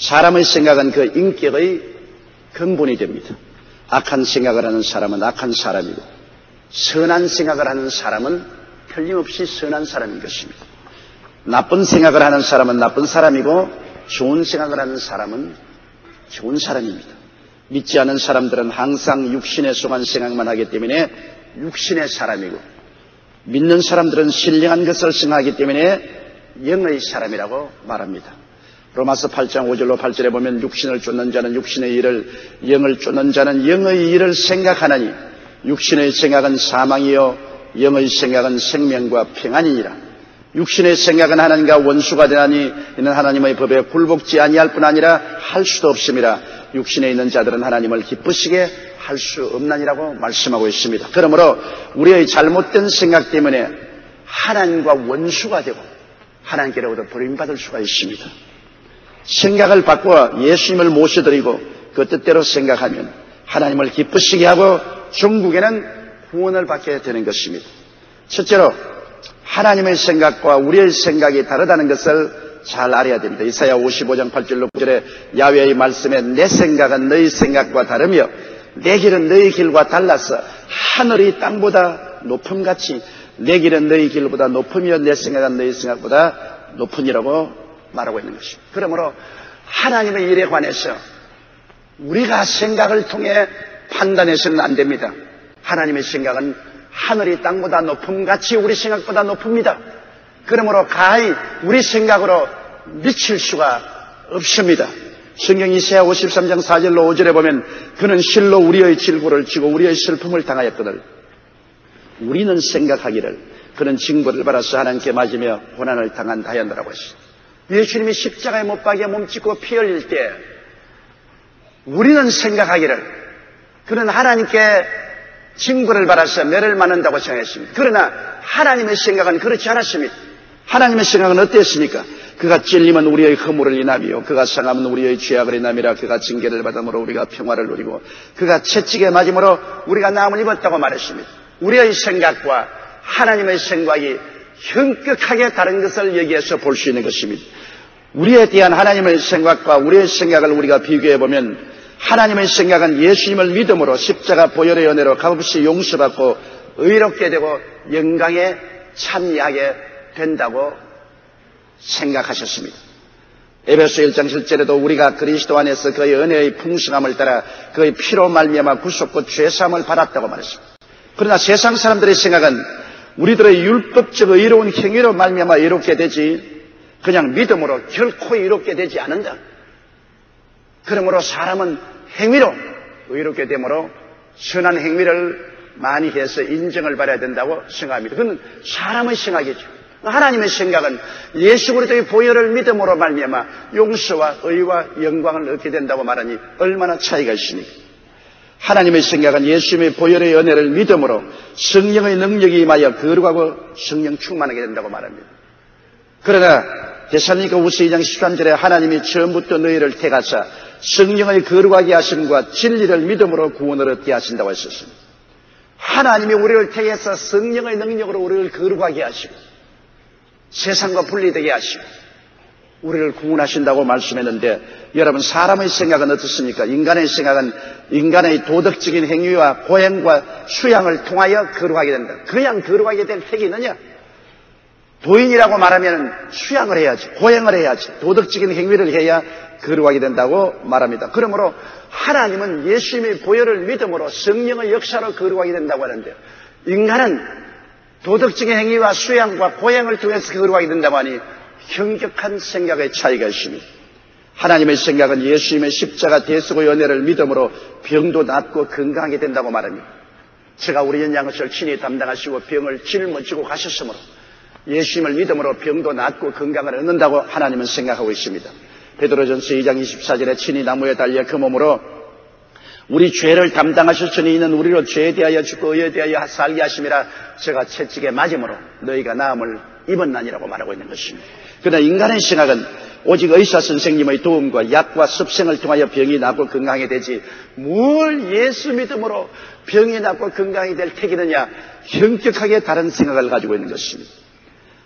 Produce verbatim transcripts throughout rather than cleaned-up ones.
사람의 생각은 그 인격의 근본이 됩니다. 악한 생각을 하는 사람은 악한 사람이고 선한 생각을 하는 사람은 틀림없이 선한 사람인 것입니다. 나쁜 생각을 하는 사람은 나쁜 사람이고 좋은 생각을 하는 사람은 좋은 사람입니다. 믿지 않은 사람들은 항상 육신에 속한 생각만 하기 때문에 육신의 사람이고, 믿는 사람들은 신령한 것을 생각하기 때문에 영의 사람이라고 말합니다. 로마서 팔 장 오 절로 팔 절에 보면 육신을 쫓는 자는 육신의 일을, 영을 쫓는 자는 영의 일을 생각하나니 육신의 생각은 사망이요 영의 생각은 생명과 평안이니라. 육신의 생각은 하나님과 원수가 되나니 이는 하나님의 법에 굴복지 아니할 뿐 아니라 할 수도 없음이라. 육신에 있는 자들은 하나님을 기쁘시게 할 수 없나니라고 말씀하고 있습니다. 그러므로 우리의 잘못된 생각 때문에 하나님과 원수가 되고 하나님께로부터 버림받을 수가 있습니다. 생각을 바꾸어 예수님을 모셔드리고 그 뜻대로 생각하면 하나님을 기쁘시게 하고 천국에는 구원을 받게 되는 것입니다. 첫째로 하나님의 생각과 우리의 생각이 다르다는 것을 잘 알아야 됩니다. 이사야 오십오 장 팔 절로 구 절에 야훼의 말씀에 내 생각은 너희 생각과 다르며 내 길은 너희 길과 달라서 하늘이 땅보다 높음같이 내 길은 너희 길보다 높으며 내 생각은 너희 생각보다 높으니라고 말하고 있는 것입니다. 그러므로 하나님의 일에 관해서 우리가 생각을 통해 판단해서는 안 됩니다. 하나님의 생각은 하늘이 땅보다 높음같이 우리 생각보다 높습니다. 그러므로 가히 우리 생각으로 미칠 수가 없습니다. 성경 이사야 오십삼 장 사 절로 오 절에 보면 그는 실로 우리의 질고를 지고 우리의 슬픔을 당하였거늘 우리는 생각하기를 그는 징벌을 받아서 하나님께 맞으며 고난을 당한다 하였노라고 했습니다. 예수님이 십자가에 못 박여 몸짓고 피 흘릴 때 우리는 생각하기를 그는 하나님께 징벌을 받아서 매를 맞는다고 생각했습니다. 그러나 하나님의 생각은 그렇지 않았습니다. 하나님의 생각은 어땠습니까? 그가 찔리면 우리의 허물을 인하며 그가 상하면 우리의 죄악을 인하미라. 그가 징계를 받음으로 우리가 평화를 누리고 그가 채찍에 맞음으로 우리가 나음을 입었다고 말했습니다. 우리의 생각과 하나님의 생각이 현격하게 다른 것을 여기에서 볼 수 있는 것입니다. 우리에 대한 하나님의 생각과 우리의 생각을 우리가 비교해보면 하나님의 생각은 예수님을 믿음으로 십자가 보혈의 은혜로 값없이 용서받고 의롭게 되고 영광에 참여하게 된다고 생각하셨습니다. 에베소 일 장 칠 절에도 우리가 그리스도 안에서 그의 은혜의 풍성함을 따라 그의 피로 말미암아 구속과 죄사함을 받았다고 말했습니다. 그러나 세상 사람들의 생각은 우리들의 율법적 의로운 행위로 말미암아 의롭게 되지 그냥 믿음으로 결코 의롭게 되지 않는다. 그러므로 사람은 행위로 의롭게 되므로 선한 행위를 많이 해서 인정을 받아야 된다고 생각합니다. 그건 사람의 생각이죠. 하나님의 생각은 예수 그리스도의 보혈을 믿음으로 말미암아 용서와 의와 영광을 얻게 된다고 말하니 얼마나 차이가 있습니까? 하나님의 생각은 예수님의 보혈의 은혜를 믿음으로 성령의 능력이 임하여 거룩하고 성령 충만하게 된다고 말합니다. 그러나 데살로니가후서 이 장 십삼 절에 하나님이 처음부터 너희를 택하사 성령의 거룩하게 하심과 진리를 믿음으로 구원을 얻게 하신다고 했었습니다. 하나님이 우리를 택해서 성령의 능력으로 우리를 거룩하게 하시고 세상과 분리되게 하시고 우리를 구원하신다고 말씀했는데 여러분 사람의 생각은 어떻습니까? 인간의 생각은 인간의 도덕적인 행위와 고행과 수양을 통하여 거룩하게 된다. 그냥 거룩하게 될 택이 있느냐? 도인이라고 말하면 수양을 해야지, 고행을 해야지, 도덕적인 행위를 해야 거룩하게 된다고 말합니다. 그러므로 하나님은 예수님의 보혈을 믿음으로 성령의 역사로 거룩하게 된다고 하는데 인간은 도덕적인 행위와 수양과 고행을 통해서 거룩하게 된다고 하니 현격한 생각의 차이가 있습니다. 하나님의 생각은 예수님의 십자가 대속의 은혜를 믿음으로 병도 낫고 건강하게 된다고 말합니다. 제가 우리 연양을 친히 담당하시고 병을 짊어지고 가셨으므로 예수님을 믿음으로 병도 낫고 건강을 얻는다고 하나님은 생각하고 있습니다. 베드로전서 이 장 이십사 절에 친히 나무에 달려 그 몸으로 우리 죄를 담당하셨으니 이는 우리로 죄에 대하여 죽고 의에 대하여 살게 하심이라. 제가 채찍에 맞음으로 너희가 나음을 입었나니라고 말하고 있는 것입니다. 그러나 인간의 생각은 오직 의사 선생님의 도움과 약과 습생을 통하여 병이 낫고 건강하게 되지 뭘 예수 믿음으로 병이 낫고 건강하게 될 택이느냐, 현격하게 다른 생각을 가지고 있는 것입니다.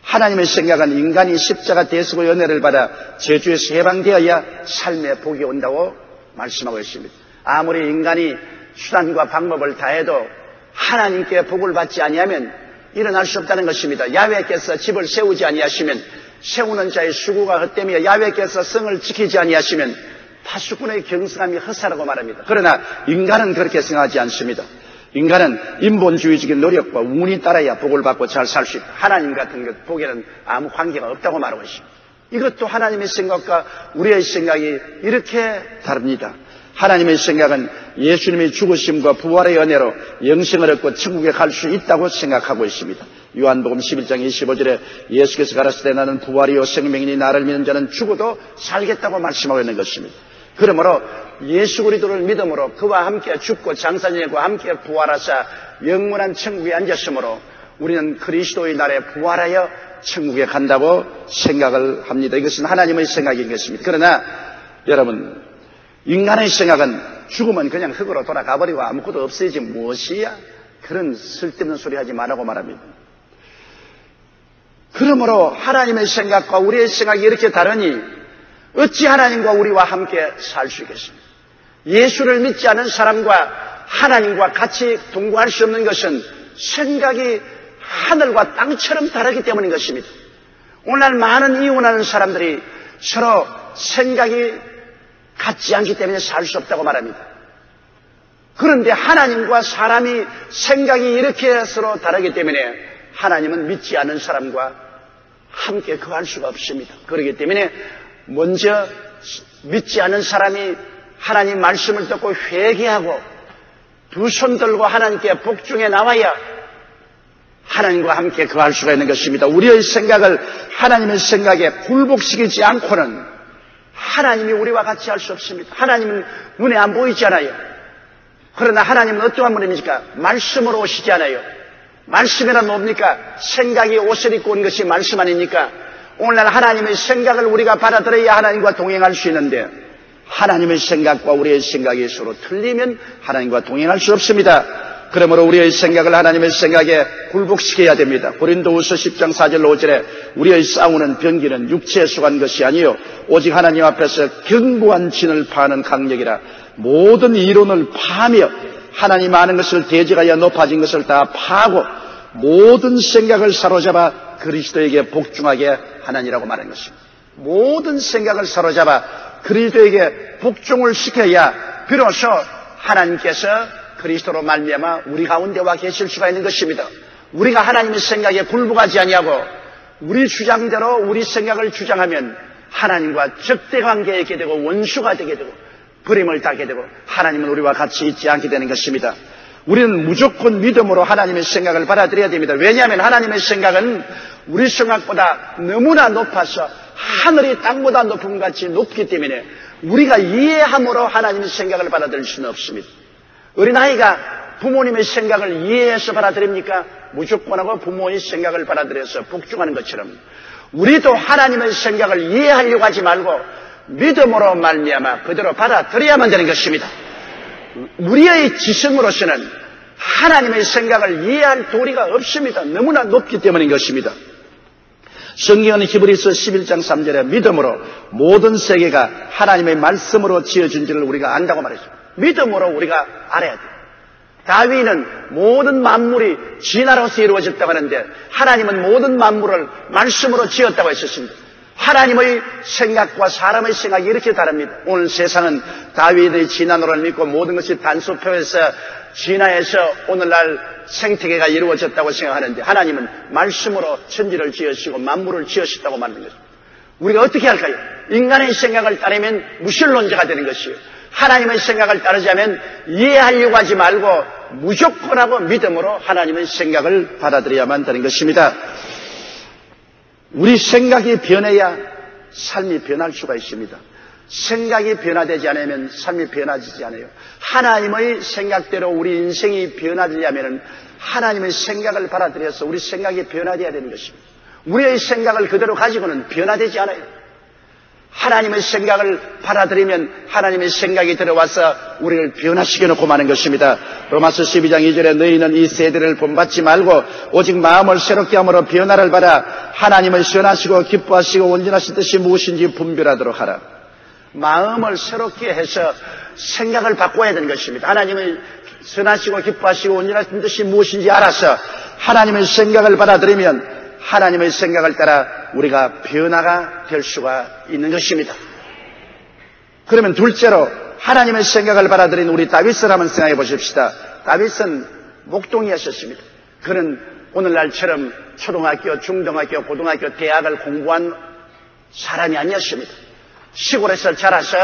하나님의 생각은 인간이 십자가 대수고 연애를 받아 저주에서 해방되어야 삶의 복이 온다고 말씀하고 있습니다. 아무리 인간이 수단과 방법을 다해도 하나님께 복을 받지 아니하면 일어날 수 없다는 것입니다. 야훼께서 집을 세우지 아니하시면 세우는 자의 수고가 헛되며 야훼께서 성을 지키지 아니하시면 파수꾼의 경성함이 헛사라고 말합니다. 그러나 인간은 그렇게 생각하지 않습니다. 인간은 인본주의적인 노력과 운이 따라야 복을 받고 잘 살 수 있다. 하나님 같은 것 복에는 아무 관계가 없다고 말하고 있습니다. 이것도 하나님의 생각과 우리의 생각이 이렇게 다릅니다. 하나님의 생각은 예수님의 죽으심과 부활의 은혜로 영생을 얻고 천국에 갈 수 있다고 생각하고 있습니다. 요한복음 십일 장 이십오 절에 예수께서 가라사대 나는 부활이요 생명이니 나를 믿는 자는 죽어도 살겠다고 말씀하고 있는 것입니다. 그러므로 예수 그리스도를 믿음으로 그와 함께 죽고 장사지내고 함께 부활하사 영원한 천국에 앉았으므로 우리는 그리스도의 날에 부활하여 천국에 간다고 생각을 합니다. 이것은 하나님의 생각인 것입니다. 그러나 여러분, 인간의 생각은 죽으면 그냥 흙으로 돌아가버리고 아무것도 없어야지 무엇이야? 그런 쓸데없는 소리 하지 말라고 말합니다. 그러므로 하나님의 생각과 우리의 생각이 이렇게 다르니 어찌 하나님과 우리와 함께 살 수 있겠습니까? 예수를 믿지 않은 사람과 하나님과 같이 동거할 수 없는 것은 생각이 하늘과 땅처럼 다르기 때문인 것입니다. 오늘날 많은 이혼하는 사람들이 서로 생각이 같지 않기 때문에 살 수 없다고 말합니다. 그런데 하나님과 사람이 생각이 이렇게 서로 다르기 때문에 하나님은 믿지 않은 사람과 함께 거할 수가 없습니다. 그렇기 때문에 먼저 믿지 않은 사람이 하나님 말씀을 듣고 회개하고 두 손 들고 하나님께 복중에 나와야 하나님과 함께 거할 수가 있는 것입니다. 우리의 생각을 하나님의 생각에 굴복시키지 않고는 하나님이 우리와 같이 할 수 없습니다. 하나님은 눈에 안 보이잖아요. 그러나 하나님은 어떠한 분입니까? 말씀으로 오시지 않아요. 말씀이란 뭡니까? 생각이 옷을 입고 온 것이 말씀 아닙니까? 오늘날 하나님의 생각을 우리가 받아들여야 하나님과 동행할 수 있는데 하나님의 생각과 우리의 생각이 서로 틀리면 하나님과 동행할 수 없습니다. 그러므로 우리의 생각을 하나님의 생각에 굴복시켜야 됩니다. 고린도후서 십 장 사 절 오 절에 우리의 싸우는 병기는 육체에 속한 것이 아니요 오직 하나님 앞에서 견고한 진을 파는 강력이라. 모든 이론을 파며 하나님 아는 것을 대적하여 높아진 것을 다 파고 모든 생각을 사로잡아 그리스도에게 복종하게 하나니라고 말하는 것입니다. 모든 생각을 사로잡아 그리스도에게 복종을 시켜야 비로소 하나님께서 그리스도로 말미암아 우리 가운데 와 계실 수가 있는 것입니다. 우리가 하나님의 생각에 굴복하지 아니하고 우리 주장대로 우리 생각을 주장하면 하나님과 적대관계에 있게 되고 원수가 되게 되고 버림을 당하게 되고 하나님은 우리와 같이 있지 않게 되는 것입니다. 우리는 무조건 믿음으로 하나님의 생각을 받아들여야 됩니다. 왜냐하면 하나님의 생각은 우리 생각보다 너무나 높아서 하늘이 땅보다 높은 것 같이 높기 때문에 우리가 이해함으로 하나님의 생각을 받아들일 수는 없습니다. 어린아이가 부모님의 생각을 이해해서 받아들입니까? 무조건하고 부모의 생각을 받아들여서 복종하는 것처럼 우리도 하나님의 생각을 이해하려고 하지 말고 믿음으로 말미암아 그대로 받아들여야만 되는 것입니다. 우리의 지성으로서는 하나님의 생각을 이해할 도리가 없습니다. 너무나 높기 때문인 것입니다. 성경은 히브리서 십일 장 삼 절에 믿음으로 모든 세계가 하나님의 말씀으로 지어진지를 우리가 안다고 말했습니다. 믿음으로 우리가 알아야 돼요. 다윗은 모든 만물이 진화로서 이루어졌다고 하는데 하나님은 모든 만물을 말씀으로 지었다고 했었습니다. 하나님의 생각과 사람의 생각이 이렇게 다릅니다. 오늘 세상은 다윗의 진화론을 믿고 모든 것이 단소표에서 진화해서 오늘날 생태계가 이루어졌다고 생각하는데 하나님은 말씀으로 천지를 지으시고 만물을 지으셨다고 말하는 것입니다. 우리가 어떻게 할까요? 인간의 생각을 따르면 무신론자가 되는 것이에요. 하나님의 생각을 따르자면 이해하려고 하지 말고 무조건하고 믿음으로 하나님의 생각을 받아들여야만 되는 것입니다. 우리 생각이 변해야 삶이 변할 수가 있습니다. 생각이 변화되지 않으면 삶이 변화되지 않아요. 하나님의 생각대로 우리 인생이 변화되려면 하나님의 생각을 받아들여서 우리 생각이 변화되어야 되는 것입니다. 우리의 생각을 그대로 가지고는 변화되지 않아요. 하나님의 생각을 받아들이면 하나님의 생각이 들어와서 우리를 변화시켜 놓고 마는 것입니다. 로마서 십이 장 이 절에 너희는 이 세대를 본받지 말고 오직 마음을 새롭게 함으로 변화를 받아 하나님의 선하시고 기뻐하시고 온전하신 뜻이 무엇인지 분별하도록 하라. 마음을 새롭게 해서 생각을 바꿔야 되는 것입니다. 하나님의 선하시고 기뻐하시고 온전하신 뜻이 무엇인지 알아서 하나님의 생각을 받아들이면 하나님의 생각을 따라 우리가 변화가 될 수가 있는 것입니다. 그러면 둘째로 하나님의 생각을 받아들인 우리 다윗을 한번 생각해 보십시다. 다윗은 목동이었습니다. 그는 오늘날처럼 초등학교, 중등학교, 고등학교, 대학을 공부한 사람이 아니었습니다. 시골에서 자라서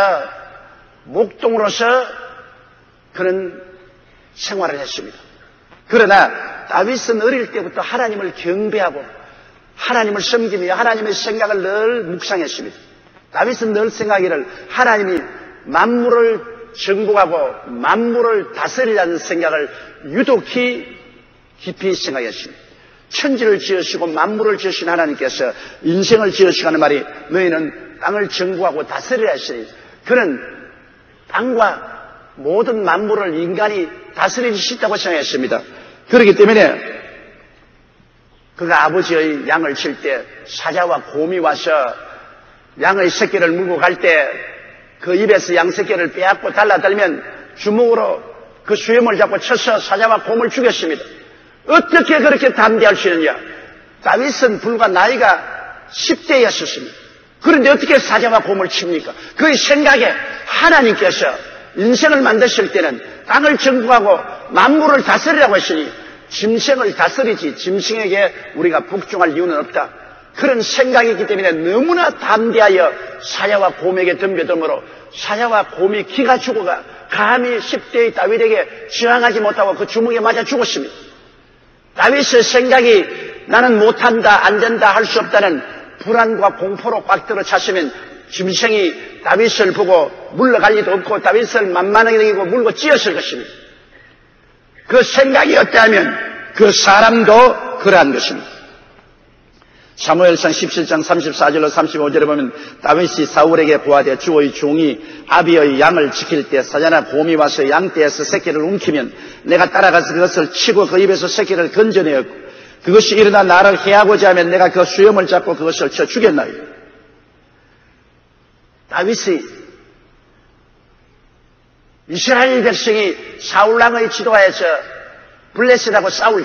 목동으로서 그는 생활을 했습니다. 그러나 다윗은 어릴 때부터 하나님을 경배하고 하나님을 섬기며 하나님의 생각을 늘 묵상했습니다. 다윗은 늘 생각하기를 하나님이 만물을 정복하고 만물을 다스리라는 생각을 유독히 깊이 생각했습니다. 천지를 지으시고 만물을 지으신 하나님께서 인생을 지으시고 하는 말이 너희는 땅을 정복하고 다스리라 하시니 그는 땅과 모든 만물을 인간이 다스릴 수 있다고 생각했습니다. 그렇기 때문에 그가 아버지의 양을 칠 때 사자와 곰이 와서 양의 새끼를 물고 갈 때 그 입에서 양 새끼를 빼앗고 달라들면 주먹으로 그 수염을 잡고 쳐서 사자와 곰을 죽였습니다. 어떻게 그렇게 담대할 수 있느냐? 다윗은 불과 나이가 십 대였었습니다. 그런데 어떻게 사자와 곰을 칩니까? 그의 생각에 하나님께서 인생을 만드실 때는 땅을 정복하고 만물을 다스리라고 했으니 짐승을 다스리지 짐승에게 우리가 복종할 이유는 없다. 그런 생각이기 때문에 너무나 담대하여 사자와 곰에게 덤벼들므로 사자와 곰이 기가 죽어가 감히 십 대의 다윗에게 저항하지 못하고 그 주먹에 맞아 죽었습니다. 다윗의 생각이 나는 못한다, 안 된다, 할 수 없다는 불안과 공포로 꽉 들어 찼으면 짐승이 다윗을 보고 물러갈 리도 없고 다윗을 만만하게 여기고 물고 찧었을 것입니다. 그 생각이 어떠하면 그 사람도 그러한 것입니다. 사무엘상 십칠 장 삼십사 절로 삼십오 절에 보면 다윗이 사울에게 고하되 주의 종이 아비의 양을 지킬 때 사자나 곰이 와서 양떼에서 새끼를 움키면 내가 따라가서 그것을 치고 그 입에서 새끼를 건져내었고 그것이 일어나 나를 해하고자 하면 내가 그 수염을 잡고 그것을 쳐 죽였나이다. 다윗이 이스라엘 백성이 사울왕의 지도하에서 블레셋하고 싸울 때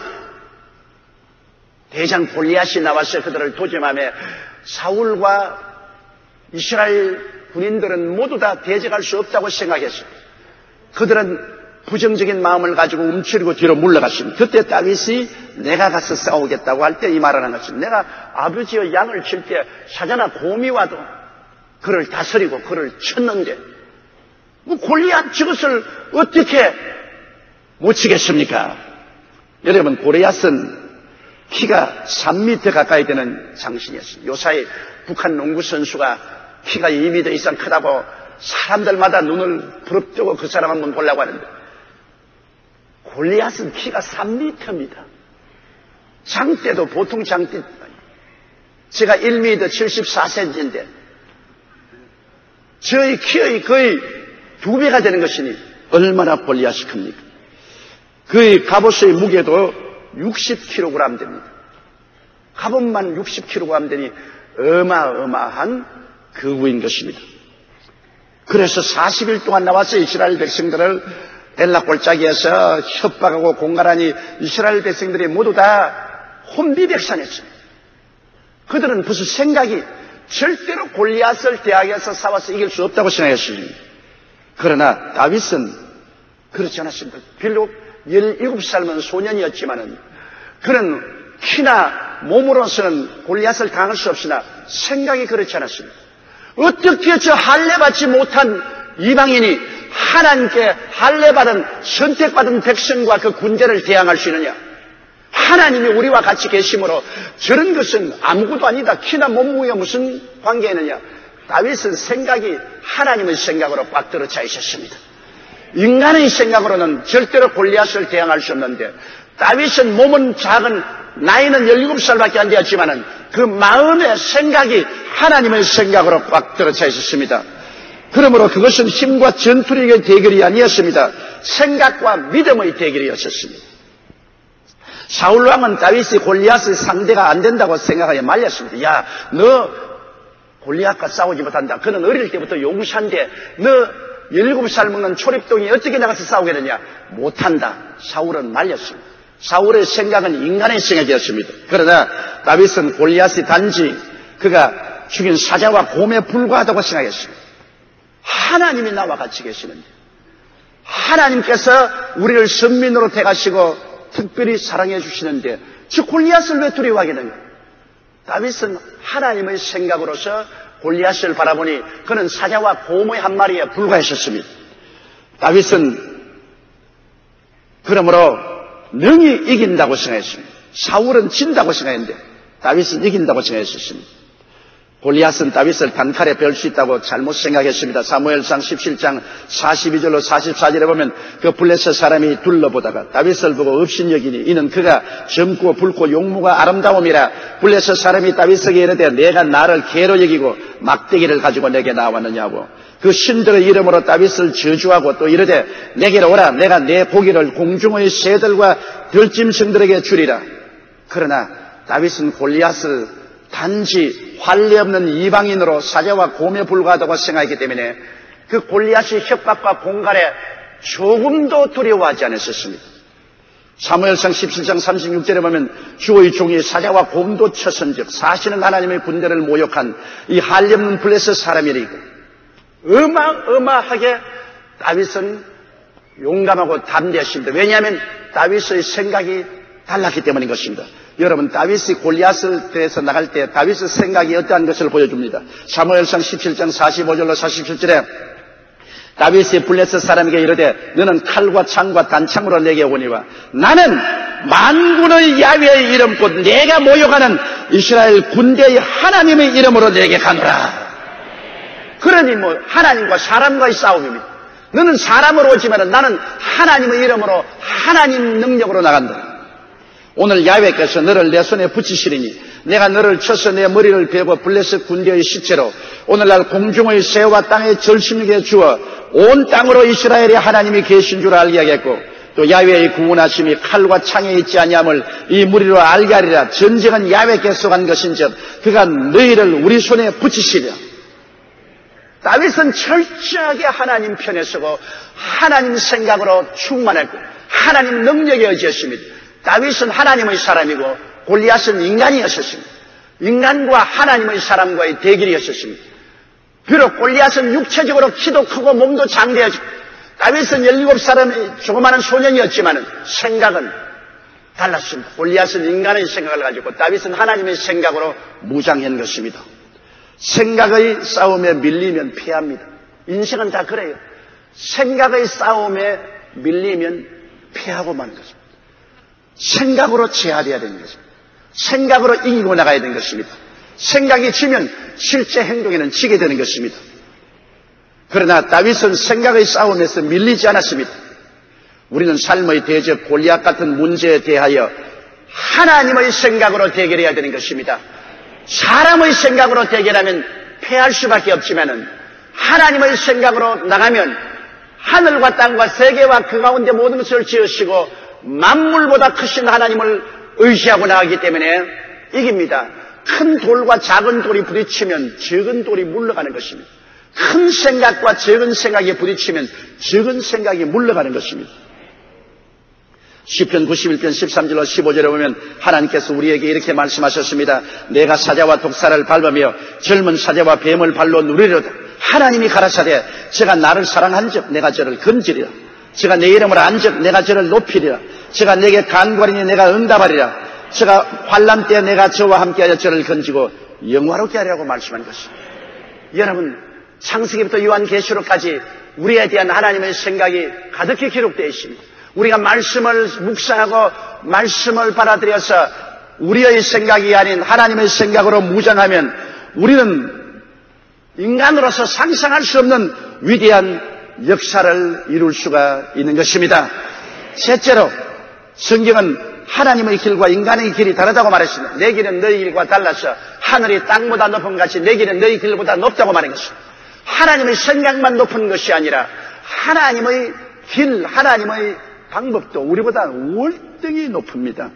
대장 골리앗이 나와서 그들을 도점하며 사울과 이스라엘 군인들은 모두 다 대적할 수 없다고 생각했어요. 그들은 부정적인 마음을 가지고 움츠리고 뒤로 물러갔습니다. 그때 다윗이 내가 가서 싸우겠다고 할 때 이 말을 하는 것입니다. 내가 아버지의 양을 칠 때 사자나 곰이 와도 그를 다스리고 그를 쳤는데 뭐 골리앗 저것을 어떻게 못 치겠습니까? 여러분, 골리앗은 키가 삼 미터 가까이 되는 장신이었습니다. 요사이 북한 농구 선수가 키가 이 미터 이상 크다고 사람들마다 눈을 부릅뜨고 그 사람 한번 보려고 하는데 골리앗은 키가 삼 미터입니다. 장대도 보통 장대, 제가 일 미터 칠십사 센티미터인데 저희 키의 거의 두 배가 되는 것이니 얼마나 골리앗이 큽니까? 그의 갑옷의 무게도 육십 킬로그램 됩니다. 갑옷만 육십 킬로그램 되니 어마어마한 거구인 것입니다. 그래서 사십 일 동안 나와서 이스라엘 백성들을 엘라 골짜기에서 협박하고 공갈하니 이스라엘 백성들이 모두 다 혼비백산했습니다. 그들은 무슨 생각이 절대로 골리앗을 대항해서 싸워서 이길 수 없다고 생각했습니다. 그러나 다윗은 그렇지 않았습니다. 비록 열일곱 살만 소년이었지만은 그는 키나 몸으로서는 골리앗을 당할 수 없으나 생각이 그렇지 않았습니다. 어떻게 저 할례받지 못한 이방인이 하나님께 할례받은 선택받은 백성과 그 군대를 대항할 수 있느냐? 하나님이 우리와 같이 계심으로 저런 것은 아무것도 아니다. 키나 몸무게가 무슨 관계가 있느냐? 다윗은 생각이 하나님의 생각으로 꽉 들어 차 있었습니다. 인간의 생각으로는 절대로 골리앗을 대항할 수 없는데 다윗은 몸은 작은 나이는 열일곱 살밖에 안 되었지만은 그 마음의 생각이 하나님의 생각으로 꽉 들어차 있었습니다. 그러므로 그것은 힘과 전투력의 대결이 아니었습니다. 생각과 믿음의 대결이었습니다. 사울왕은 다윗이 골리앗의 상대가 안 된다고 생각하여 말렸습니다. 야, 너 골리앗과 싸우지 못한다. 그는 어릴 때부터 용사인데 너 열일곱 살 먹는 초립동이 어떻게 나가서 싸우겠느냐. 못한다. 사울은 말렸습니다. 사울의 생각은 인간의 생각이었습니다. 그러나 다윗은 골리앗이 단지 그가 죽인 사자와 곰에 불과하다고 생각했습니다. 하나님이 나와 같이 계시는데, 하나님께서 우리를 선민으로 택하시고 특별히 사랑해 주시는데 저 골리앗을 왜 두려워하겠느냐. 다윗은 하나님의 생각으로서 골리앗을 바라보니 그는 사자와 곰의 한 마리에 불과했었습니다. 다윗은 그러므로 능히 이긴다고 생각했습니다. 사울은 진다고 생각했는데 다윗은 이긴다고 생각했었습니다. 골리앗은 다윗을 단칼에 별 수 있다고 잘못 생각했습니다. 사무엘상 십칠 장 사십이 절로 사십사 절에 보면 그 블레셋 사람이 둘러보다가 다윗을 보고 업신여기니 이는 그가 젊고 붉고 용모가 아름다움이라 블레셋 사람이 다윗에게 이르되 내가 나를 개로 여기고 막대기를 가지고 내게 나왔느냐고 그 신들의 이름으로 다윗을 저주하고 또 이르되 내게로 오라 내가 내 고기를 공중의 새들과 들짐승들에게 주리라. 그러나 다윗은 골리앗을 단지 환례 없는 이방인으로 사자와 곰에 불과하다고 생각했기 때문에 그 골리앗의 협박과 공갈에 조금도 두려워하지 않았었습니다. 사무엘상 십칠 장 삼십육 절에 보면 주의 종이 사자와 곰도 쳐선즉 사시는 하나님의 군대를 모욕한 이 한례 없는 블레셋 사람이리고 어마어마하게 다윗은 용감하고 담대했습니다. 왜냐하면 다윗의 생각이 달랐기 때문인 것입니다. 여러분, 다윗이 골리앗을 대해서 나갈 때 다윗의 생각이 어떠한 것을 보여줍니다. 사무엘상 십칠 장 사십오 절로 사십칠 절에 다윗이 블레셋 사람에게 이르되 너는 칼과 창과 단창으로 내게 오니와 나는 만군의 야훼의 이름 곧 내가 모욕하는 이스라엘 군대의 하나님의 이름으로 내게 가노라. 그러니 뭐 하나님과 사람과의 싸움입니다. 너는 사람으로 오지만 나는 하나님의 이름으로 하나님 능력으로 나간다. 오늘 야훼께서 너를 내 손에 붙이시리니 내가 너를 쳐서 내 머리를 베고 블레셋 군대의 시체로 오늘날 공중의 새와 땅의 절심에게 주어 온 땅으로 이스라엘의 하나님이 계신 줄 알게 하겠고 또 야훼의 구원하심이 칼과 창에 있지 아니함을 이 무리로 알게 하리라. 전쟁은 야훼께서 한 것인즉 그가 너희를 우리 손에 붙이시리라. 다윗은 철저하게 하나님 편에 서고 하나님 생각으로 충만했고 하나님 능력에 의지했습니다. 다윗은 하나님의 사람이고 골리앗은 인간이었습니다. 인간과 하나님의 사람과의 대결이었습니다. 비록 골리앗은 육체적으로 키도 크고 몸도 장대하지 다윗은 열일곱 살의 조그마한 소년이었지만 생각은 달랐습니다. 골리앗은 인간의 생각을 가지고 다윗은 하나님의 생각으로 무장한 것입니다. 생각의 싸움에 밀리면 패합니다. 인생은 다 그래요. 생각의 싸움에 밀리면 패하고 마는 것입니다. 생각으로 제압해야 되는 것입니다. 생각으로 이기고 나가야 되는 것입니다. 생각이 지면 실제 행동에는 지게 되는 것입니다. 그러나 다윗은 생각의 싸움에서 밀리지 않았습니다. 우리는 삶의 대적 골리앗 같은 문제에 대하여 하나님의 생각으로 대결해야 되는 것입니다. 사람의 생각으로 대결하면 패할 수밖에 없지만은 하나님의 생각으로 나가면 하늘과 땅과 세계와 그 가운데 모든 것을 지으시고 만물보다 크신 하나님을 의지하고 나가기 때문에 이깁니다. 큰 돌과 작은 돌이 부딪히면 적은 돌이 물러가는 것입니다. 큰 생각과 적은 생각이 부딪히면 적은 생각이 물러가는 것입니다. 시편 구십일 편 십삼 절로 십오 절에 보면 하나님께서 우리에게 이렇게 말씀하셨습니다. 내가 사자와 독사를 밟으며 젊은 사자와 뱀을 발로 누리려다. 하나님이 가라사대 제가 나를 사랑한즉 내가 저를 건지리라. 제가 내 이름을 안즉 내가 저를 높이리라. 제가 내게 간구하리니 내가 응답하리라. 제가 환난 때 내가 저와 함께하여 저를 건지고 영화롭게 하리라고 말씀한 것입니다. 여러분, 창세기부터 요한계시록까지 우리에 대한 하나님의 생각이 가득히 기록되어 있습니다. 우리가 말씀을 묵상하고 말씀을 받아들여서 우리의 생각이 아닌 하나님의 생각으로 무장하면 우리는 인간으로서 상상할 수 없는 위대한 역사를 이룰 수가 있는 것입니다. 셋째로 성경은 하나님의 길과 인간의 길이 다르다고 말했습니다. 내 길은 너희 길과 달라서 하늘이 땅보다 높은 같이 내 길은 너희 길보다 높다고 말한 것입니다. 하나님의 생각만 높은 것이 아니라 하나님의 길, 하나님의 방법도 우리보다 월등히 높습니다.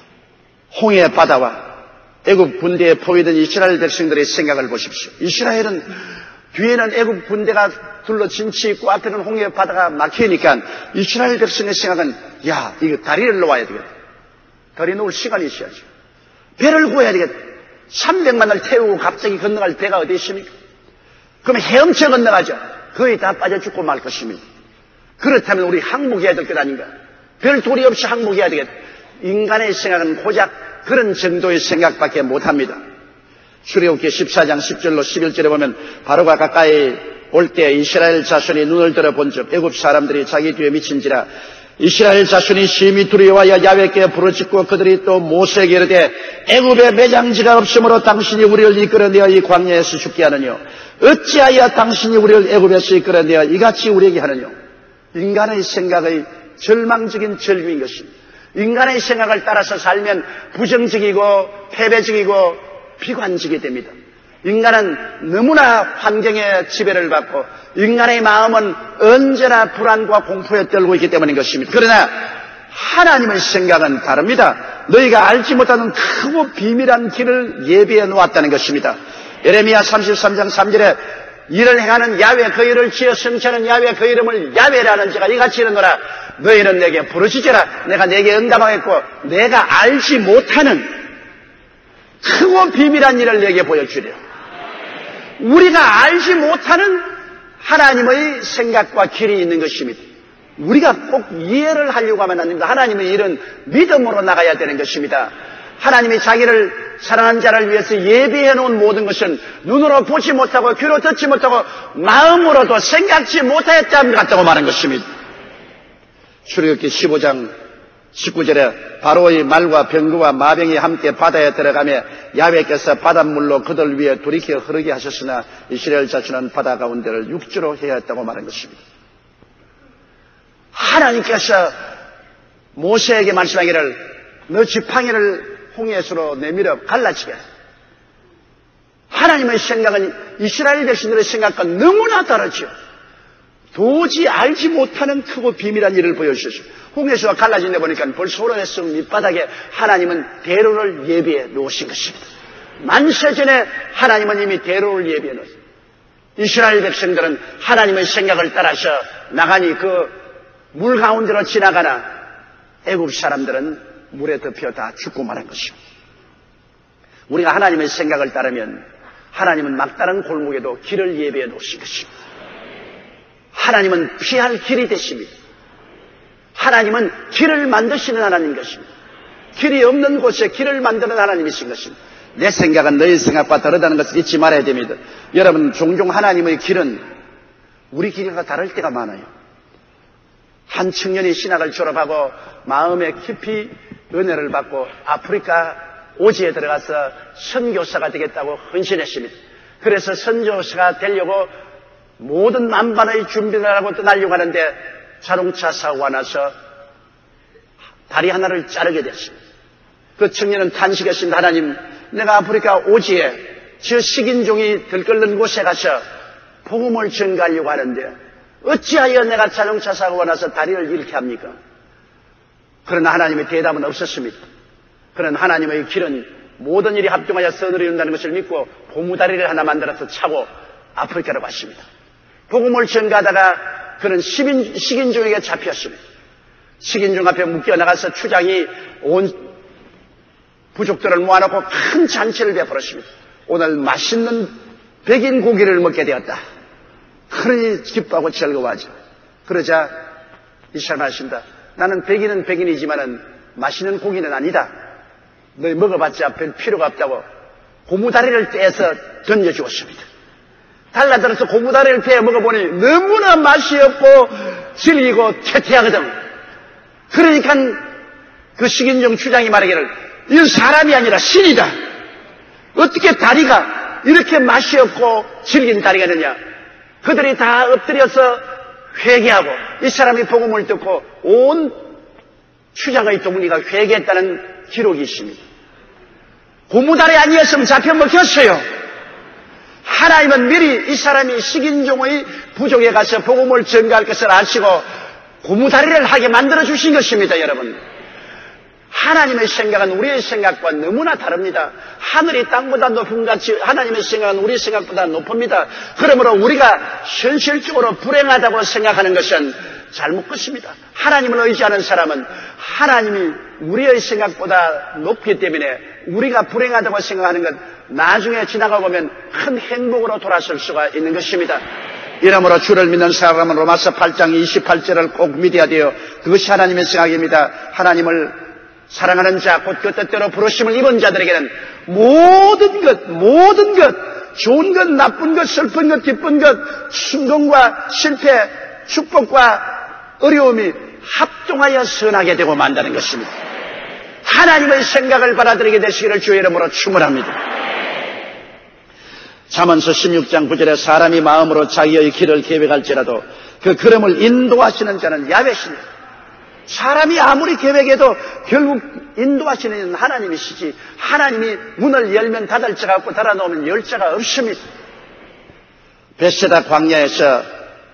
홍해 바다와 애굽 군대에 포위된 이스라엘 백성들의 생각을 보십시오. 이스라엘은 뒤에는 애굽 군대가 둘러 진치 있고 앞에는 홍해 바다가 막히니까 이스라엘 백성의 생각은 야, 이거 다리를 놓아야 되겠다. 다리 놓을 시간이 있어야죠. 배를 구해야 되겠다. 삼백만을 태우고 갑자기 건너갈 배가 어디 있습니까? 그러면 헤엄쳐 건너가죠. 거의 다 빠져 죽고 말 것입니다. 그렇다면 우리 항복해야 될 것 아닌가? 별 도리 없이 항복해야 되겠다. 인간의 생각은 고작 그런 정도의 생각밖에 못합니다. 출애굽기 십사 장 십 절로 십일 절에 보면 바로가 가까이 올 때 이스라엘 자손이 눈을 들어 본즉 애굽 사람들이 자기 뒤에 미친지라. 이스라엘 자손이 심히 두려워하여 야훼께 부르짖고 그들이 또 모세에게 이르되 애굽에 매장지가 없으므로 당신이 우리를 이끌어내어 이 광야에서 죽게 하느뇨. 어찌하여 당신이 우리를 애굽에서 이끌어내어 이같이 우리에게 하느뇨. 인간의 생각의 절망적인 절규인 것입니다. 인간의 생각을 따라서 살면 부정적이고 패배적이고 비관적이 됩니다. 인간은 너무나 환경의 지배를 받고 인간의 마음은 언제나 불안과 공포에 떨고 있기 때문인 것입니다. 그러나 하나님의 생각은 다릅니다. 너희가 알지 못하는 크고 비밀한 길을 예비해 놓았다는 것입니다. 예레미야 삼십삼 장 삼 절에 이를 행하는 야훼 그 일을 지어 성취하는 야훼 그 이름을 야훼라는 자가 이같이 이르노라. 너희는 내게 부르짖으라. 내가 내게 응답하겠고 내가 알지 못하는 크고 비밀한 일을 내게 보여주려. 우리가 알지 못하는 하나님의 생각과 길이 있는 것입니다. 우리가 꼭 이해를 하려고 하면 안 됩니다. 하나님의 일은 믿음으로 나가야 되는 것입니다. 하나님이 자기를 사랑하는 자를 위해서 예비해 놓은 모든 것은 눈으로 보지 못하고 귀로 듣지 못하고 마음으로도 생각지 못하였다 같다고 말한 것입니다. 출애굽기 십오 장 십구 절에 바로의 말과 병거와 마병이 함께 바다에 들어가며 야훼께서 바닷물로 그들 위에 돌이켜 흐르게 하셨으나 이스라엘 자손은 바다 가운데를 육지로 해야 했다고 말한 것입니다. 하나님께서 모세에게 말씀하기를 너 지팡이를 홍해수로 내밀어 갈라지게. 하나님의 생각은 이스라엘 백성들의 생각과 너무나 다르죠. 도저히 알지 못하는 크고 비밀한 일을 보여주셨어요. 홍해수가 갈라진 데 보니까 벌써 오래됐으면 밑바닥에 하나님은 대로를 예비해 놓으신 것입니다. 만세 전에 하나님은 이미 대로를 예비해 놓으셨어요. 이스라엘 백성들은 하나님의 생각을 따라서 나가니 그 물 가운데로 지나가나 애굽 사람들은 물에 덮여 다 죽고 말한 것입니다. 우리가 하나님의 생각을 따르면 하나님은 막다른 골목에도 길을 예비해 놓으신 것입니다. 하나님은 피할 길이 되십니다. 하나님은 길을 만드시는 하나님인 것입니다. 길이 없는 곳에 길을 만드는 하나님이신 것입니다. 내 생각은 너희 생각과 다르다는 것을 잊지 말아야 됩니다. 여러분, 종종 하나님의 길은 우리 길과 다를 때가 많아요. 한 청년이 신학을 졸업하고 마음에 깊이 은혜를 받고 아프리카 오지에 들어가서 선교사가 되겠다고 헌신했습니다. 그래서 선교사가 되려고 모든 만반의 준비를 하고 떠나려고 하는데 자동차 사고가 나서 다리 하나를 자르게 됐습니다. 그 청년은 탄식했습니다. 하나님, 내가 아프리카 오지에 저 식인종이 들끓는 곳에 가서 복음을 전가하려고 하는데 어찌하여 내가 자동차 사고가 나서 다리를 잃게 합니까? 그러나 하나님의 대답은 없었습니다. 그런 하나님의 길은 모든 일이 합동하여 선으로 이룬다는 것을 믿고 고무다리를 하나 만들어서 차고 아프리카로 갔습니다. 복음을 전가하다가 그는 식인, 식인종에게 잡혔습니다. 식인종 앞에 묶여나가서 추장이 온 부족들을 모아놓고 큰 잔치를 베풀었습니다. 오늘 맛있는 백인 고기를 먹게 되었다. 그러니 기뻐하고 즐거워하죠. 그러자 이 사람 하신다. 나는 백인은 백인이지만은 맛있는 고기는 아니다. 너희 먹어봤자 별 필요가 없다고 고무다리를 떼서 던져주었습니다. 달라들어서 고무다리를 떼어 먹어보니 너무나 맛이 없고 질기고 퇴퇴하거든. 그러니까 그 식인종 추장이 말하기를 이건 사람이 아니라 신이다. 어떻게 다리가 이렇게 맛이 없고 질긴 다리가 되냐. 그들이 다 엎드려서 회개하고 이 사람이 복음을 듣고 온 추장의 동리가 회개했다는 기록이 있습니다. 고무다리 아니었으면 잡혀 먹혔어요. 하나님은 미리 이 사람이 식인종의 부족에 가서 복음을 전가할 것을 아시고 고무다리를 하게 만들어 주신 것입니다. 여러분, 하나님의 생각은 우리의 생각과 너무나 다릅니다. 하늘이 땅보다 높은 같이 하나님의 생각은 우리의 생각보다 높습니다. 그러므로 우리가 현실적으로 불행하다고 생각하는 것은 잘못 것입니다. 하나님을 의지하는 사람은 하나님이 우리의 생각보다 높기 때문에 우리가 불행하다고 생각하는 것 나중에 지나가 보면 큰 행복으로 돌아설 수가 있는 것입니다. 이러므로 주를 믿는 사람은 로마서 팔 장 이십팔 절을 꼭 믿어야 돼요. 그것이 하나님의 생각입니다. 하나님을 사랑하는 자, 곧 그 뜻대로 부르심을 입은 자들에게는 모든 것, 모든 것, 좋은 것, 나쁜 것, 슬픈 것, 기쁜 것, 성공과 실패, 축복과 어려움이 합동하여 선하게 되고 만다는 것입니다. 하나님의 생각을 받아들이게 되시기를 주의 이름으로 축원합니다. 잠언서 십육 장 구 절에 사람이 마음으로 자기의 길을 계획할지라도 그 걸음을 인도하시는 자는 야훼시니라. 사람이 아무리 계획해도 결국 인도하시는 하나님이시지, 하나님이 문을 열면 닫을 자가 없고 닫아놓으면 열 자가 없습니다. 베세다 광야에서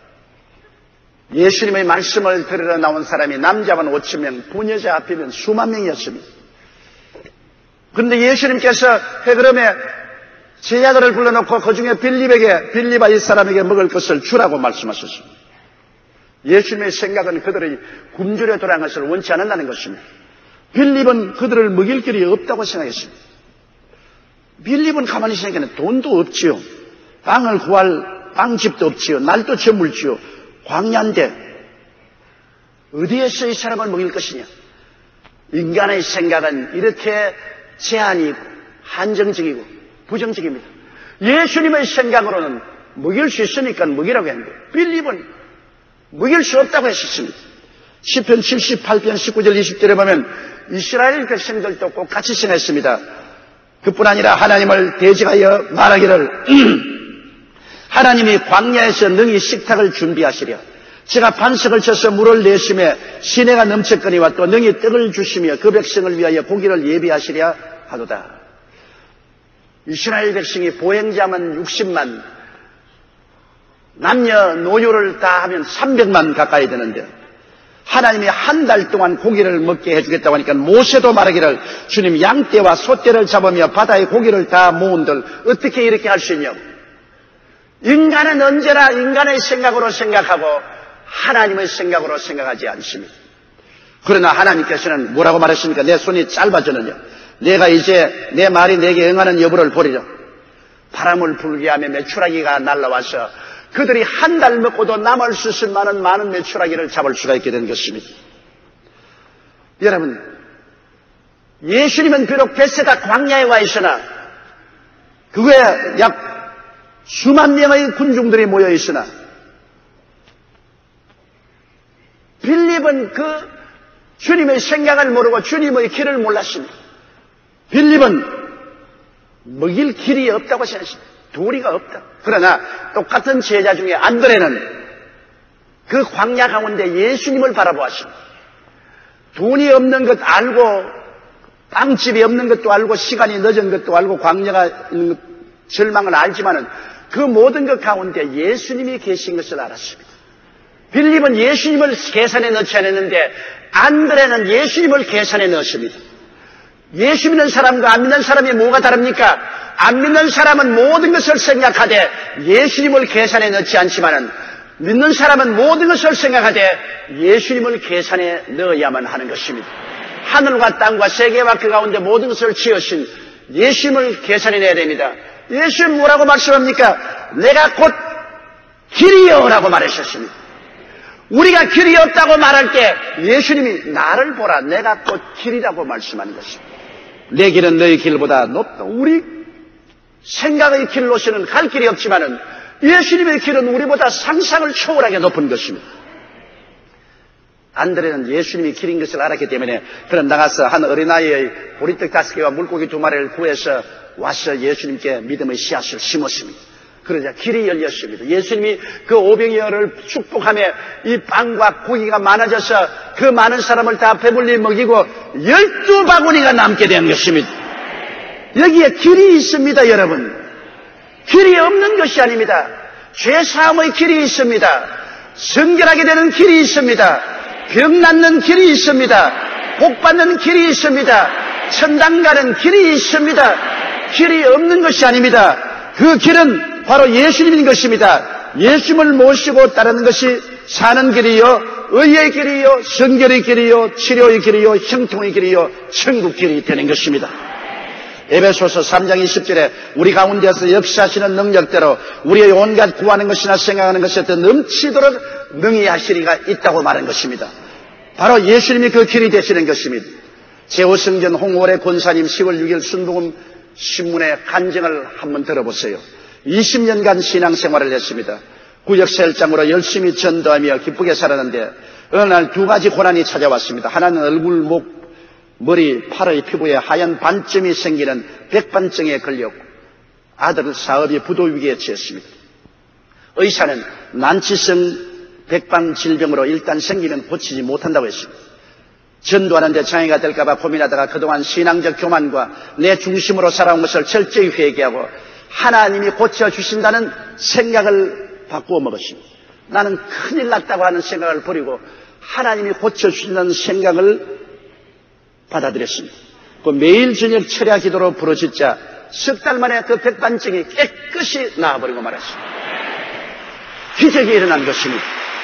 예수님의 말씀을 들으러 나온 사람이 남자만 오천 명, 부녀자 합하면 수만 명이었습니다. 그런데 예수님께서 회그름에 제자들을 불러놓고 그 중에 빌립에게, 빌립아 이 사람에게 먹을 것을 주라고 말씀하셨습니다. 예수님의 생각은 그들의 굶주려 돌아간 것을 원치 않는다는 것입니다. 빌립은 그들을 먹일 길이 없다고 생각했습니다. 빌립은 가만히 생각하면 돈도 없지요. 빵을 구할 빵집도 없지요. 날도 저물지요. 광야인데 어디에서 이 사람을 먹일 것이냐. 인간의 생각은 이렇게 제한이 있고 한정적이고 부정적입니다. 예수님의 생각으로는 먹일 수 있으니까 먹이라고 했는데 빌립은 먹일 수 없다고 했었습니다. 시편 칠십팔 편 십구 절 이십 절에 보면 이스라엘 백성들도 꼭 같이 생각했습니다. 그뿐 아니라 하나님을 대적하여 말하기를 하나님이 광야에서 능히 식탁을 준비하시려 제가 반석을 쳐서 물을 내심에 시내가 넘쳤거니와 또 능히 떡을 주시며 그 백성을 위하여 고기를 예비하시려 하도다. 이스라엘 백성이 보행자만 육십만, 남녀 노유를 다 하면 삼백만 가까이 되는데 하나님이 한 달 동안 고기를 먹게 해주겠다고 하니까 모세도 말하기를 주님 양떼와 소떼를 잡으며 바다의 고기를 다 모은들 어떻게 이렇게 할 수 있냐고. 인간은 언제나 인간의 생각으로 생각하고 하나님의 생각으로 생각하지 않습니다. 그러나 하나님께서는 뭐라고 말했습니까? 내 손이 짧아졌느냐. 내가 이제 내 말이 내게 응하는 여부를 보리라. 바람을 불게 하며 메추라기가 날라와서 그들이 한 달 먹고도 남을 수 있을 만한 많은 메추라기를 잡을 수가 있게 된 것입니다. 여러분, 예수님은 비록 베세다 광야에 와 있으나 그에 약 수만 명의 군중들이 모여 있으나 빌립은 그 주님의 생각을 모르고 주님의 길을 몰랐습니다. 빌립은 먹일 길이 없다고 생각했습니다. 도리가 없다. 그러나 똑같은 제자 중에 안드레는 그 광야 가운데 예수님을 바라보았습니다. 돈이 없는 것 알고 빵집이 없는 것도 알고 시간이 늦은 것도 알고 광야가 있는 것, 절망을 알지만은 그 모든 것 가운데 예수님이 계신 것을 알았습니다. 빌립은 예수님을 계산에 넣지 않았는데 안드레는 예수님을 계산에 넣었습니다. 예수 믿는 사람과 안 믿는 사람이 뭐가 다릅니까? 안 믿는 사람은 모든 것을 생각하되 예수님을 계산에 넣지 않지만은 믿는 사람은 모든 것을 생각하되 예수님을 계산에 넣어야만 하는 것입니다. 하늘과 땅과 세계와 그 가운데 모든 것을 지으신 예수님을 계산에 넣어야 됩니다. 예수님 뭐라고 말씀합니까? 내가 곧 길이여 라고 말하셨습니다. 우리가 길이 없다고 말할 때 예수님이 나를 보라, 내가 곧 길이라고 말씀하는 것입니다. 내 길은 너희 길보다 높다. 우리 생각의 길로서는 갈 길이 없지만은 예수님의 길은 우리보다 상상을 초월하게 높은 것입니다. 안드레는 예수님이 길인 것을 알았기 때문에 그는 나가서 한 어린아이의 보리떡 다섯 개와 물고기 두 마리를 구해서 와서 예수님께 믿음의 씨앗을 심었습니다. 그러자 길이 열렸습니다. 예수님이 그 오병이어를 축복하며 이 빵과 고기가 많아져서 그 많은 사람을 다 배불리 먹이고 열두 바구니가 남게 된 것입니다. 여기에 길이 있습니다, 여러분. 길이 없는 것이 아닙니다. 죄사함의 길이 있습니다. 성결하게 되는 길이 있습니다. 병 낫는 길이 있습니다. 복 받는 길이 있습니다. 천당 가는 길이 있습니다. 길이 없는 것이 아닙니다. 그 길은 바로 예수님인 것입니다. 예수님을 모시고 따르는 것이 사는 길이요, 의의 길이요, 성결의 길이요, 치료의 길이요, 형통의 길이요, 천국 길이 되는 것입니다. 에베소서 삼 장 이십 절에 우리 가운데서 역사하시는 능력대로 우리의 온갖 구하는 것이나 생각하는 것에 더 넘치도록 능히 하시리가 있다고 말한 것입니다. 바로 예수님이 그 길이 되시는 것입니다. 제오승전 홍월의 권사님 시월 육 일 순복음 신문의 간증을 한번 들어보세요. 이십 년간 신앙생활을 했습니다. 구역설장으로 열심히 전도하며 기쁘게 살았는데 어느 날 두 가지 고난이 찾아왔습니다. 하나는 얼굴, 목, 머리, 팔의 피부에 하얀 반점이 생기는 백반증에 걸렸고 아들 사업이 부도 위기에 처했습니다. 의사는 난치성 백반 질병으로 일단 생기면 고치지 못한다고 했습니다. 전도하는데 장애가 될까봐 고민하다가 그동안 신앙적 교만과 내 중심으로 살아온 것을 철저히 회개하고 하나님이 고쳐주신다는 생각을 바꾸어 먹었습니다. 나는 큰일 났다고 하는 생각을 버리고 하나님이 고쳐주신다는 생각을 받아들였습니다. 그 매일 저녁 철야 기도로 부르짖자 석 달 만에 그 백반증이 깨끗이 나아버리고 말았습니다. 기적이 일어난 것입니다.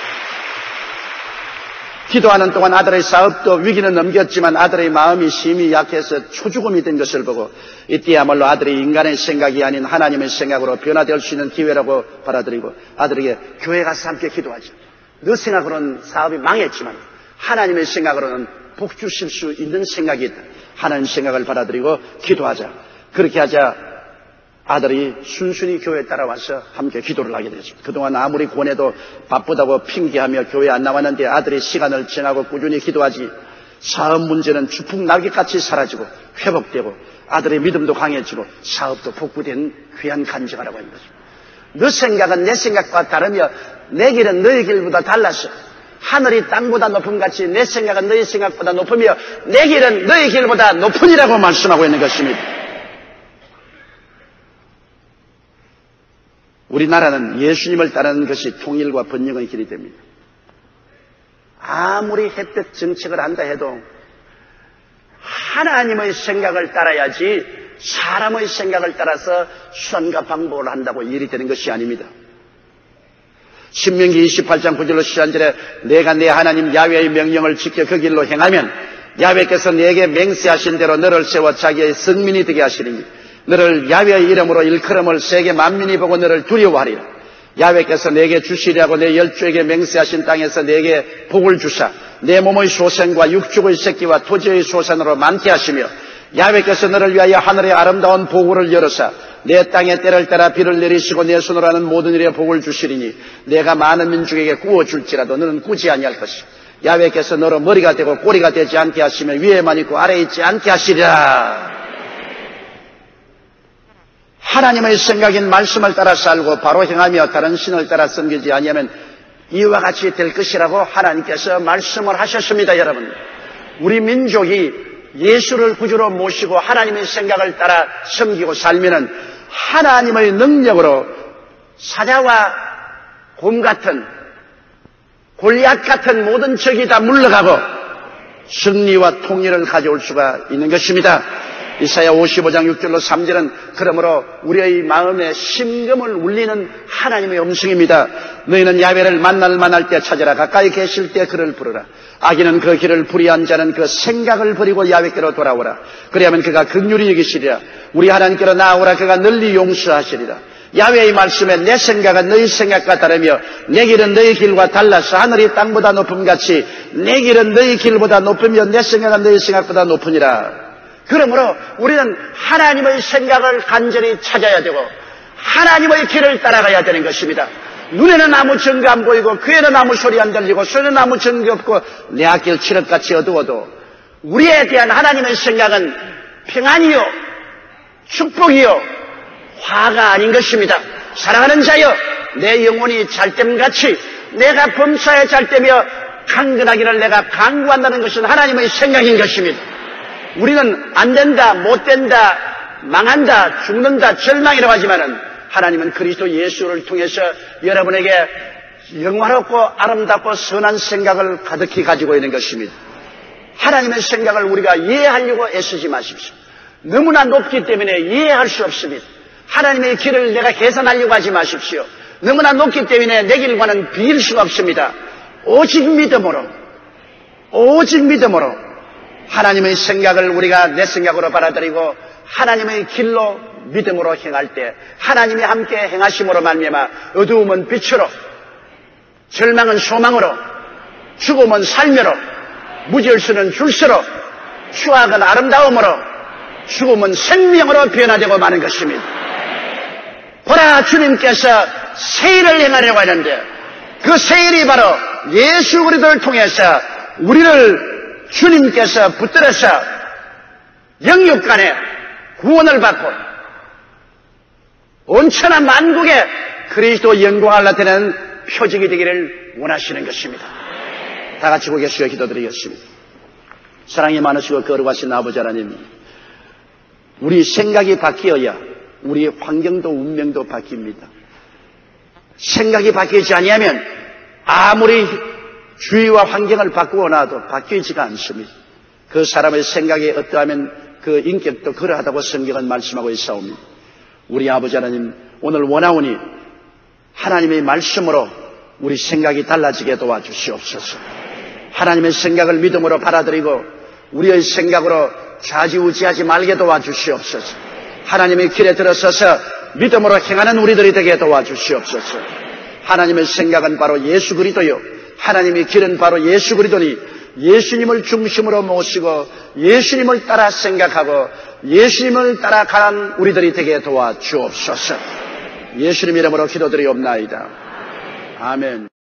기도하는 동안 아들의 사업도 위기는 넘겼지만 아들의 마음이 심히 약해서 초죽음이 된 것을 보고 이때야말로 아들이 인간의 생각이 아닌 하나님의 생각으로 변화될 수 있는 기회라고 받아들이고 아들에게 교회 가서 함께 기도하자. 너 생각으로는 사업이 망했지만 하나님의 생각으로는 복 주실 수 있는 생각이 있다. 하나님 생각을 받아들이고 기도하자. 그렇게 하자 아들이 순순히 교회에 따라와서 함께 기도를 하게 되었습니다. 그동안 아무리 권해도 바쁘다고 핑계하며 교회에 안 나왔는데 아들이 시간을 정하고 꾸준히 기도하지 사업 문제는 주풍 날개같이 사라지고 회복되고 아들의 믿음도 강해지고 사업도 복구된 귀한 간증하라고 하는 것입니다. 너 생각은 내 생각과 다르며 내 길은 너의 길보다 달라서 하늘이 땅보다 높음같이 내 생각은 너의 생각보다 높으며 내 길은 너의 길보다 높으니라고 말씀하고 있는 것입니다. 우리나라는 예수님을 따르는 것이 통일과 번영의 길이 됩니다. 아무리 혜택 정책을 한다 해도 하나님의 생각을 따라야지 사람의 생각을 따라서 수단과 방법을 한다고 일이 되는 것이 아닙니다. 신명기 이십팔 장 구 절로 십일 절에 내가 내 하나님 야훼의 명령을 지켜 그 길로 행하면 야훼께서 내게 맹세하신 대로 너를 세워 자기의 성민이 되게 하시리니 너를 야훼의 이름으로 일컬음을 세계 만민이 보고 너를 두려워하리라. 야훼께서 내게 주시리라고 내 열조에게 맹세하신 땅에서 내게 복을 주사 내 몸의 소생과 육축의 새끼와 토지의 소산으로 많게 하시며 야훼께서 너를 위하여 하늘의 아름다운 보구를 열어사 내 땅에 때를 따라 비를 내리시고 내 손으로 하는 모든 일에 복을 주시리니 내가 많은 민족에게 구워줄지라도 너는 꾸지 아니할 것이다. 야훼께서 너로 머리가 되고 꼬리가 되지 않게 하시며 위에만 있고 아래에 있지 않게 하시리라. 하나님의 생각인 말씀을 따라 살고 바로 행하며 다른 신을 따라 섬기지 아니하면 이와 같이 될 것이라고 하나님께서 말씀을 하셨습니다. 여러분, 우리 민족이 예수를 구주로 모시고 하나님의 생각을 따라 섬기고 살면은 하나님의 능력으로 사자와 곰 같은 골리앗 같은 모든 적이 다 물러가고 승리와 통일을 가져올 수가 있는 것입니다. 이사야 오십오 장 육 절로 삼 절은 그러므로 우리의 마음에 심금을 울리는 하나님의 음성입니다. 너희는 야훼를 만날 만할 때 찾아라. 가까이 계실 때 그를 부르라. 악인은 그 길을 불의한 자는 그 생각을 버리고 야훼께로 돌아오라. 그리하면 그가 긍휼히 여기시리라. 우리 하나님께로 나아오라. 그가 널리 용서하시리라. 야훼의 말씀에 내 생각은 너희 생각과 다르며 내 길은 너희 길과 달라서 하늘이 땅보다 높음같이 내 길은 너희 길보다 높으며 내 생각은 너희 생각보다 높으니라. 그러므로 우리는 하나님의 생각을 간절히 찾아야 되고 하나님의 길을 따라가야 되는 것입니다. 눈에는 아무 증거 안 보이고 귀에는 아무 소리 안 들리고 손에는 아무 증거 없고 내 앞길 칠흑같이 어두워도 우리에 대한 하나님의 생각은 평안이요 축복이요 화가 아닌 것입니다. 사랑하는 자여, 내 영혼이 잘됨같이 내가 범사에 잘되며 강건하기를 내가 간구한다는 것은 하나님의 생각인 것입니다. 우리는 안 된다, 못 된다, 망한다, 죽는다, 절망이라고 하지만은 하나님은 그리스도 예수를 통해서 여러분에게 영화롭고 아름답고 선한 생각을 가득히 가지고 있는 것입니다. 하나님의 생각을 우리가 이해하려고 애쓰지 마십시오. 너무나 높기 때문에 이해할 수 없습니다. 하나님의 길을 내가 계산하려고 하지 마십시오. 너무나 높기 때문에 내 길과는 비길 수가 없습니다. 오직 믿음으로, 오직 믿음으로 하나님의 생각을 우리가 내 생각으로 받아들이고 하나님의 길로 믿음으로 행할 때 하나님이 함께 행하심으로 말미암아 어두움은 빛으로, 절망은 소망으로, 죽음은 삶으로, 무질서는 줄서로, 추악은 아름다움으로, 죽음은 생명으로 변화되고 마는 것입니다. 보라, 주님께서 세일을 행하려고 하는데 그 세일이 바로 예수 그리스도를 통해서 우리를 주님께서 붙들어서 영육간에 구원을 받고 온천한 만국에 그리스도 영광을 나타내는 표적이 되기를 원하시는 것입니다. 다 같이 고개 숙여 기도드리겠습니다. 사랑이 많으시고 거룩하신 아버지 하나님, 우리 생각이 바뀌어야 우리 환경도 운명도 바뀝니다. 생각이 바뀌지 아니하면 아무리 주위와 환경을 바꾸고 나도 바뀌지가 않습니다. 그 사람의 생각이 어떠하면 그 인격도 그러하다고 성경은 말씀하고 있사옵니다. 우리 아버지 하나님, 오늘 원하오니 하나님의 말씀으로 우리 생각이 달라지게 도와주시옵소서. 하나님의 생각을 믿음으로 받아들이고 우리의 생각으로 좌지우지하지 말게 도와주시옵소서. 하나님의 길에 들어서서 믿음으로 행하는 우리들이 되게 도와주시옵소서. 하나님의 생각은 바로 예수 그리스도요, 하나님의 길은 바로 예수 그리스도니 예수님을 중심으로 모시고 예수님을 따라 생각하고 예수님을 따라가는 우리들이 되게 도와주옵소서. 예수님 이름으로 기도드리옵나이다. 아멘.